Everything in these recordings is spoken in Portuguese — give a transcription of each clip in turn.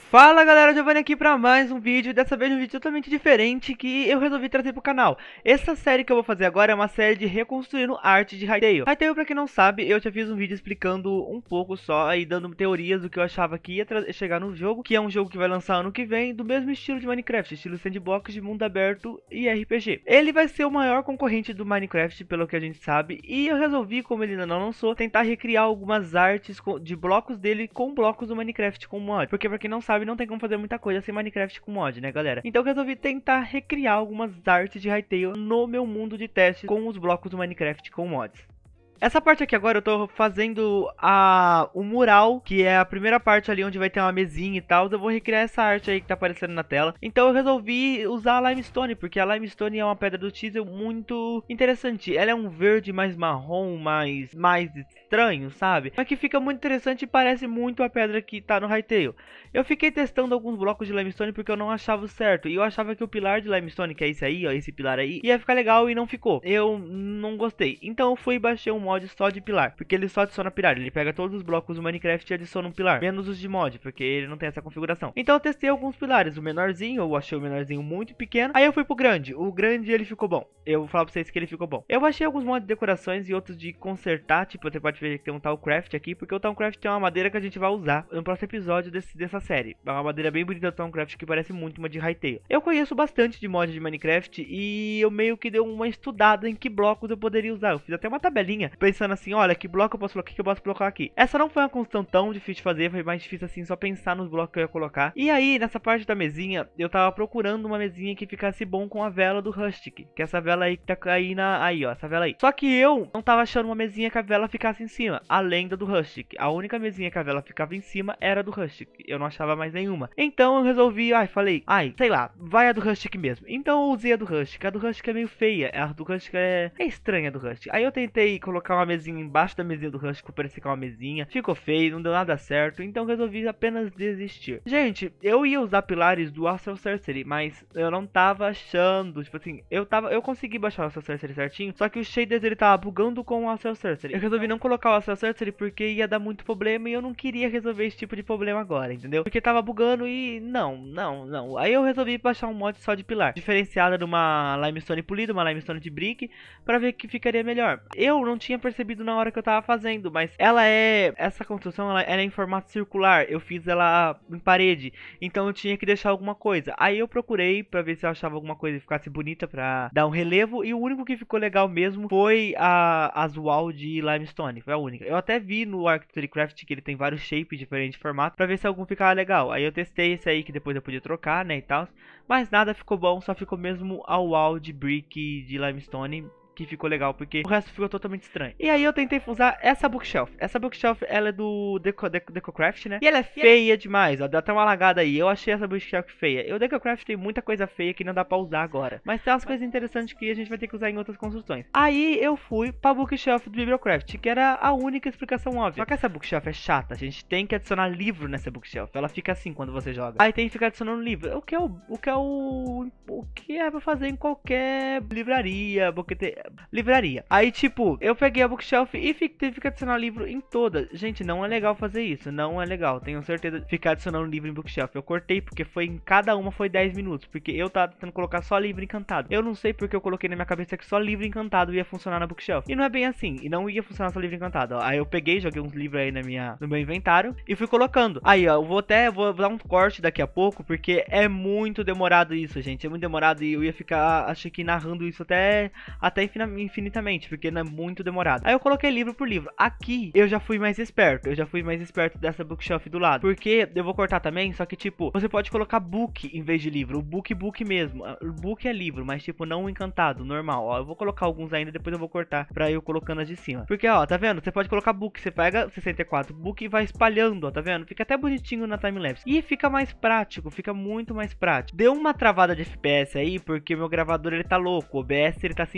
Fala galera, Giovanni aqui pra mais um vídeo, dessa vez um vídeo totalmente diferente que eu resolvi trazer pro canal. Essa série que eu vou fazer agora é uma série de reconstruindo arte de Hytale. Hytale, pra quem não sabe, eu já fiz um vídeo explicando um pouco só e dando teorias do que eu achava que ia chegar no jogo, que é um jogo que vai lançar ano que vem, do mesmo estilo de Minecraft, estilo sandbox de mundo aberto e RPG. Ele vai ser o maior concorrente do Minecraft, pelo que a gente sabe, e eu resolvi, como ele ainda não lançou, tentar recriar algumas artes de blocos dele com blocos do Minecraft com mod, porque pra quem não sabe, não tem como fazer muita coisa sem Minecraft com mod, né, galera? Então eu resolvi tentar recriar algumas artes de Hytale no meu mundo de testes com os blocos do Minecraft com mods. Essa parte aqui agora eu tô fazendo o mural, que é a primeira parte ali onde vai ter uma mesinha e tal. Eu vou recriar essa arte aí que tá aparecendo na tela. Então eu resolvi usar a limestone, porque a limestone é uma pedra do Chisel muito interessante. Ela é um verde mais marrom, mais estranho, sabe? Mas que fica muito interessante e parece muito a pedra que tá no Hytale. Eu fiquei testando alguns blocos de limestone porque eu não achava o certo. E eu achava que o pilar de limestone, que é esse aí, ó, esse pilar aí, ia ficar legal e não ficou. Eu não gostei. Então eu fui e baixei um mod só de pilar, porque ele só adiciona pilar. Ele pega todos os blocos do Minecraft e adiciona um pilar, menos os de mod, porque ele não tem essa configuração. Então eu testei alguns pilares. O menorzinho, eu achei o menorzinho muito pequeno. Aí eu fui pro grande. O grande ele ficou bom. Eu vou falar pra vocês que ele ficou bom. Eu achei alguns mods de decorações e outros de consertar. Tipo, você pode ver que tem um Thaumcraft aqui, porque o Thaumcraft tem uma madeira que a gente vai usar no próximo episódio dessa série. É uma madeira bem bonita do Thaumcraft que parece muito uma de Hytale. Eu conheço bastante de mods de Minecraft e eu meio que dei uma estudada em que blocos eu poderia usar. Eu fiz até uma tabelinha pensando assim, olha, que bloco eu posso colocar, que eu posso colocar aqui. Essa não foi uma construção tão difícil de fazer, foi mais difícil assim, só pensar nos blocos que eu ia colocar. E aí, nessa parte da mesinha, eu tava procurando uma mesinha que ficasse bom com a vela do Rustic, que é essa vela aí que tá aí aí, ó, essa vela aí. Só que eu não tava achando uma mesinha que a vela ficasse em cima, além da do Rustic. A única mesinha que a vela ficava em cima era a do Rustic. Eu não achava mais nenhuma. Então eu resolvi, falei, sei lá, vai a do Rustic mesmo. Então eu usei a do Rustic. A do Rustic é meio feia, a do Rustic é estranha, a do Rustic. Aí eu tentei colocar uma mesinha embaixo da mesinha do Rustic pra parecer que é uma mesinha. Ficou feio, não deu nada certo. Então resolvi apenas desistir. Gente, eu ia usar pilares do Astral Sorcery, mas eu não tava achando. Tipo assim, eu consegui baixar o Astral Sorcery certinho, só que o shaders ele tava bugando com o Astral Sorcery. Eu resolvi não colocar o Astral Sorcery porque ia dar muito problema e eu não queria resolver esse tipo de problema agora, entendeu? Porque tava bugando e não. Aí eu resolvi baixar um mod só de pilar, diferenciada de uma limestone polida, uma limestone de brick, pra ver que ficaria melhor. Eu não tinha percebido na hora que eu tava fazendo, mas essa construção ela é em formato circular. Eu fiz ela em parede, então eu tinha que deixar alguma coisa. Aí eu procurei pra ver se eu achava alguma coisa que ficasse bonita pra dar um relevo, e o único que ficou legal mesmo foi as wall de limestone, foi a única. Eu até vi no Architecture que ele tem vários shapes diferentes de formato, pra ver se algum ficava legal. Aí eu testei esse aí que depois eu podia trocar, né, e tal, mas nada ficou bom, só ficou mesmo a wall de brick de limestone, que ficou legal, porque o resto ficou totalmente estranho. E aí eu tentei usar essa bookshelf. Essa bookshelf, ela é do Decocraft, né? E ela é feia demais, ó, dá até uma lagada aí. Eu achei essa bookshelf feia. O Decocraft tem muita coisa feia que não dá pra usar agora, mas tem umas coisas interessantes que a gente vai ter que usar em outras construções. Aí eu fui pra bookshelf do Bibliocraft, que era a única explicação óbvia. Só que essa bookshelf é chata, a gente tem que adicionar livro nessa bookshelf. Ela fica assim quando você joga. Aí tem que ficar adicionando livro. O que é pra fazer em qualquer livraria, livraria. Aí, tipo, eu peguei a bookshelf e tive que adicionar livro em todas. Gente, não é legal fazer isso. Não é legal. Tenho certeza de ficar adicionando livro em bookshelf. Eu cortei porque foi em cada uma foi 10 minutos. Porque eu tava tentando colocar só livro encantado. Eu não sei porque eu coloquei na minha cabeça que só livro encantado ia funcionar na bookshelf. E não é bem assim. E não ia funcionar só livro encantado. Ó. Aí eu peguei, joguei uns livros aí no meu inventário e fui colocando. Aí, ó, eu vou dar um corte daqui a pouco, porque é muito demorado isso, gente. É muito demorado e eu ia ficar, acho que narrando isso até infinitamente, porque não é muito demorado. Aí eu coloquei livro por livro. Aqui eu já fui mais esperto. Eu já fui mais esperto dessa bookshelf do lado, porque eu vou cortar também, só que tipo, você pode colocar book em vez de livro. O book mesmo. O book é livro, mas tipo, não encantado, normal. Ó, eu vou colocar alguns ainda, depois eu vou cortar pra eu colocando as de cima. Porque ó, tá vendo? Você pode colocar book, você pega 64 book e vai espalhando, ó, tá vendo? Fica até bonitinho na timelapse. E fica mais prático, fica muito mais prático. Deu uma travada de FPS aí, porque meu gravador ele tá louco. O OBS ele tá simplesmente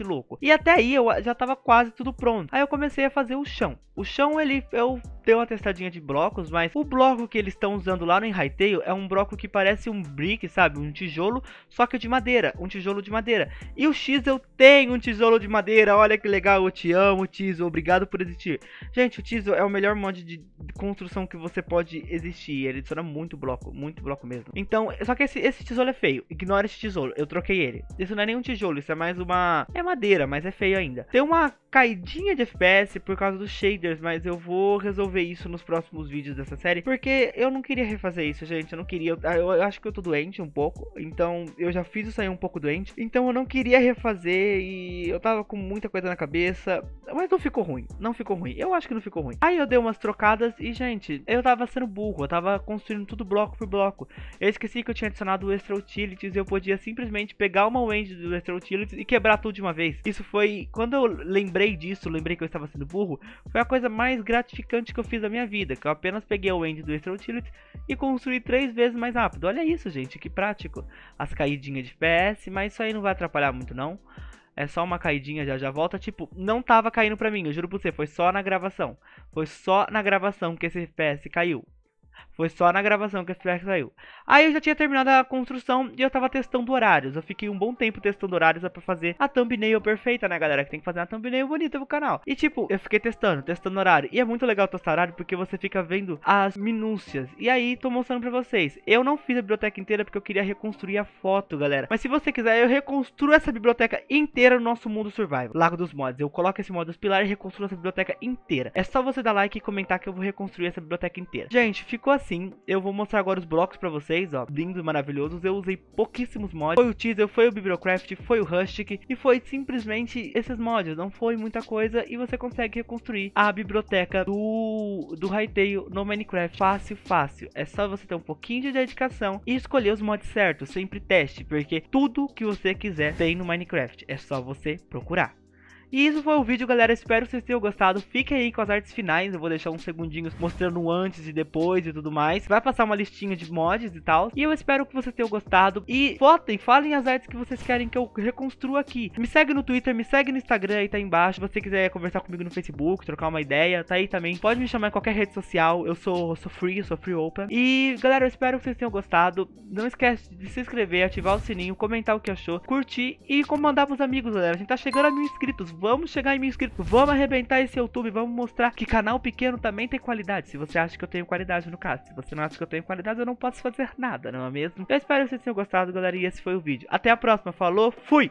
louco. E até aí eu já tava quase tudo pronto. Aí eu comecei a fazer o chão. O chão, eu dei uma testadinha de blocos, mas o bloco que eles estão usando lá no Hytale é um bloco que parece um brick, sabe? Um tijolo, só que de madeira. Um tijolo de madeira. E o X eu tenho um tijolo de madeira. Olha que legal, eu te amo, Tizo. Obrigado por existir. Gente, o Tizo é o melhor mod de construção que você pode existir. Ele adiciona muito bloco mesmo. Então, só que esse tijolo é feio. Ignora esse tijolo, eu troquei ele. Isso não é nenhum tijolo, isso é mais uma... É madeira, mas é feio ainda. Tem uma caidinha de FPS por causa dos shaders, mas eu vou resolver isso nos próximos vídeos dessa série, porque eu não queria refazer isso, gente. Eu não queria, eu acho que eu tô doente um pouco, então eu já fiz isso aí um pouco doente, então eu não queria refazer e eu tava com muita coisa na cabeça, mas não ficou ruim, eu acho que não ficou ruim. Aí eu dei umas trocadas e, gente, eu tava sendo burro, eu tava construindo tudo bloco por bloco. Eu esqueci que eu tinha adicionado o Extra Utilities e eu podia simplesmente pegar uma Wend do Extra Utilities e quebrar tudo de uma vez. Isso foi, quando eu lembrei disso, lembrei que eu estava sendo burro, foi a coisa mais gratificante que eu fiz da minha vida, que eu apenas peguei o Wend do Extra Utilities e construí 3 vezes mais rápido. Olha isso, gente, que prático. As caidinhas de FPS, mas isso aí não vai atrapalhar muito não. É só uma caidinha, já volta. Tipo, não tava caindo pra mim, eu juro pra você, foi só na gravação. Foi só na gravação que esse FPS caiu. Foi só na gravação que esse FPS saiu. Aí eu já tinha terminado a construção e eu tava testando horários. Eu fiquei um bom tempo testando horários pra fazer a thumbnail perfeita, né, galera? Que tem que fazer uma thumbnail bonita pro canal. E tipo, eu fiquei testando horário. E é muito legal testar horário porque você fica vendo as minúcias. E aí, tô mostrando pra vocês. Eu não fiz a biblioteca inteira porque eu queria reconstruir a foto, galera. Mas se você quiser, eu reconstruo essa biblioteca inteira no nosso mundo survival. Lago dos Mods. Eu coloco esse modo dos pilares e reconstruo essa biblioteca inteira. É só você dar like e comentar que eu vou reconstruir essa biblioteca inteira. Gente, ficou assim. Eu vou mostrar agora os blocos pra vocês, ó, lindos, maravilhosos. Eu usei pouquíssimos mods. Foi o Teaser, foi o Bibliocraft, foi o Rustic e foi simplesmente esses mods. Não foi muita coisa e você consegue reconstruir a biblioteca do Hytale no Minecraft. Fácil. É só você ter um pouquinho de dedicação e escolher os mods certos. Sempre teste, porque tudo que você quiser tem no Minecraft. É só você procurar. E isso foi o vídeo, galera, espero que vocês tenham gostado. Fiquem aí com as artes finais, eu vou deixar uns segundinhos mostrando o antes e depois e tudo mais. Vai passar uma listinha de mods e tal. E eu espero que vocês tenham gostado. E votem, falem as artes que vocês querem que eu reconstrua aqui. Me segue no Twitter, me segue no Instagram, aí tá aí embaixo. Se você quiser conversar comigo no Facebook, trocar uma ideia, tá aí também. Pode me chamar em qualquer rede social, eu sou free open. E galera, eu espero que vocês tenham gostado. Não esquece de se inscrever, ativar o sininho, comentar o que achou, curtir e mandar pros amigos, galera. A gente tá chegando a 1000 inscritos. Vamos chegar em 1000 inscritos, vamos arrebentar esse YouTube, vamos mostrar que canal pequeno também tem qualidade. Se você acha que eu tenho qualidade no caso, se você não acha que eu tenho qualidade, eu não posso fazer nada, não é mesmo? Eu espero que vocês tenham gostado, galera, e esse foi o vídeo. Até a próxima, falou, fui!